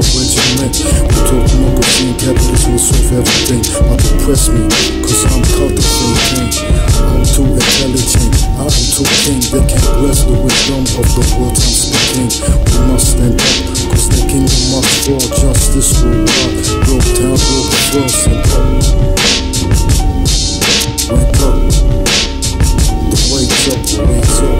regiment. We talk democracy and capitalism will solve everything. But depress me, cause I'm cultivating. I'm too intelligent, I am too king. They can't grasp the wisdom of the words I'm speaking. We must stand up, cause the kingdom must fall. Justice worldwide, broke down, broke the first and up. Wake up, the wake's up, the wake's up.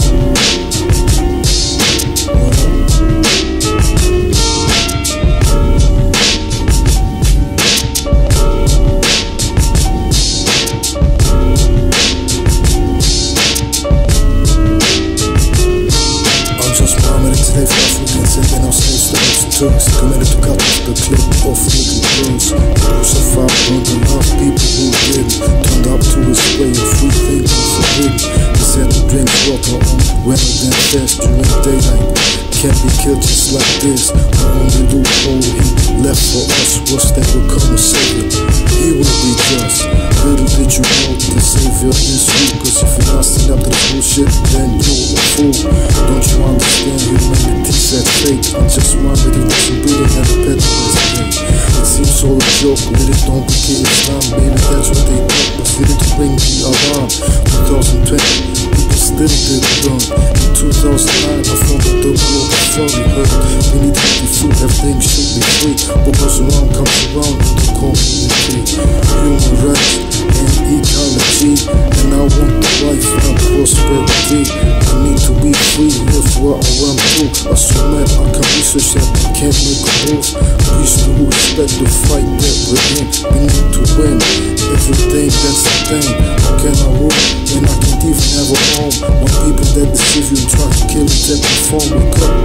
Enslaved Africans and then our slaves to those Turks committed to cut off the clip of little girls. Crucified, burned and loved people who didn't. Turned up to his way of free thinking forbidden. He said to drink water on rather than fast during daylight. Can't be killed just like this. The only loophole he left for us was that we'll come a savior. He will be just. Little did you know the savior is you. Cause if you're not standing up to this bullshit, then you're a fool. Don't you understand? Humanity said fake. I just wondered if wasn't breathing at the pet yesterday. It seems all a joke, let it don't become Islam. Maybe that's what they thought, was needed to bring the alarm. 2020, people still did burn. In 2009, I founded the Globalfirm. You heard, we need healthy food, everything should be free. What goes around comes around in the community. Human rights and ecology, and I want the life and prosperity. I need to be free, live where I want to. I swear I can research that I can't make a move. Please to respect the fight that we're in. We need to win everything, that's the thing. How can I rule when I can't even have a home? When people that deceive you and try to kill you take your phone. Wake up,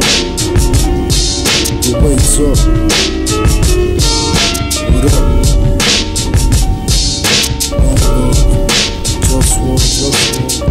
the wake's up. What up? One love, just war, just war.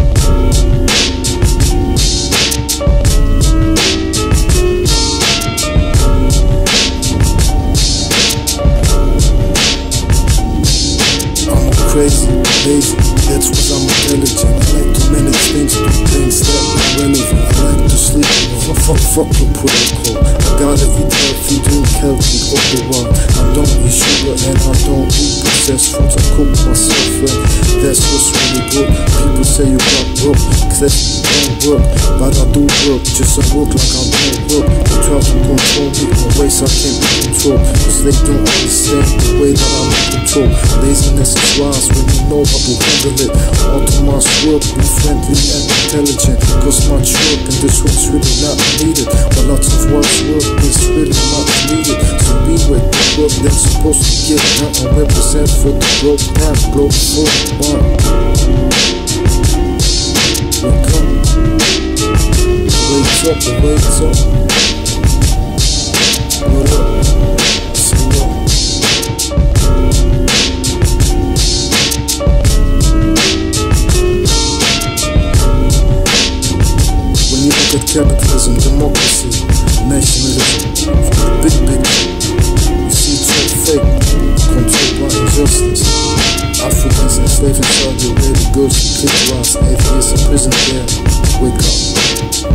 Crazy, lazy, that's what I'm intelligent. I like to manage things, do things that are relevant. I like to sleep, fuck the protocol. I gotta eat healthy, drink healthy all the while. I don't eat sugar and I don't eat processed foods. I cook myself and that's what's really good. People say you got broke, cause don't work. But I do work, just I work like I don't work. They try to control me in ways I can't be controlled. Cause they don't understand the way that I'm in control. Laziness is wise when you know how to handle it. Automa's work, be friendly and intelligent. Cause much work and this work's really not needed. But lots of work's work is really not needed. So be with the work that's supposed to get done and represent for the broke down Globalfirm. Wake up, wake's up, the wake's up. What up? Say what? When you look at capitalism, democracy, nationalism, from the big picture, you see it's all fake, controlled by injustice. Africans enslaved in Saudi Arabia, girls who kick ass, atheists in prison there. Wake up.